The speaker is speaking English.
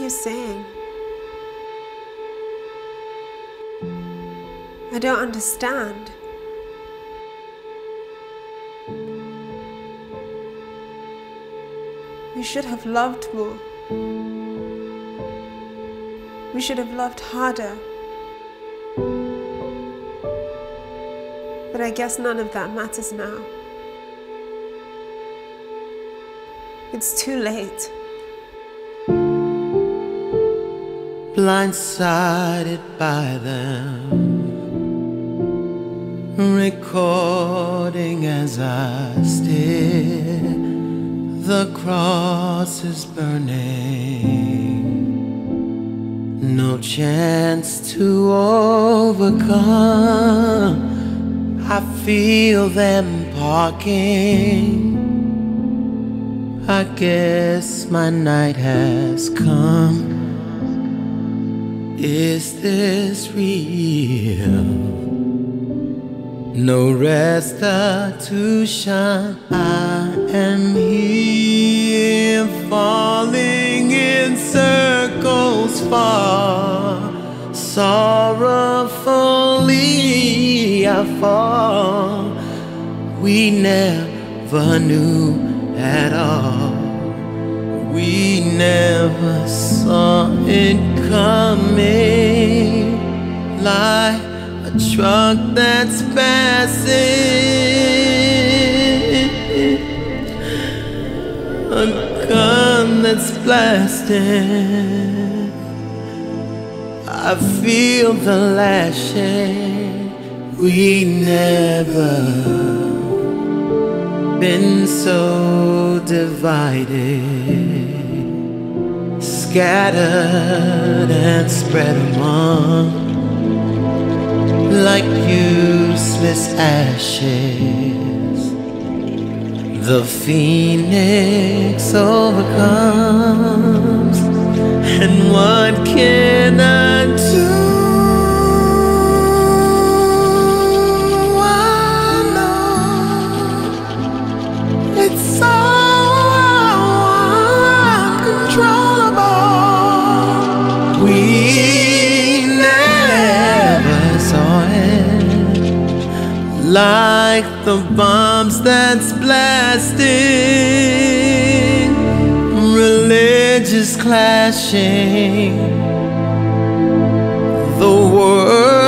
you saying? I don't understand. We should have loved more. We should have loved harder. But I guess none of that matters now. It's too late. Blindsided by them, recording as I stare. The cross is burning, no chance to overcome. I feel them parking. I guess my night has come. Is this real? No restitution. I am here, falling in circles far. Sorrowfully I fall. We never knew at all. We never saw it coming. Like a truck that's passing, a gun that's blasting. I feel the lashing. We never been so divided, scattered and spread among like useless ashes. The phoenix overcomes, and what can I do? Like the bombs that's blasting, religious clashing, the world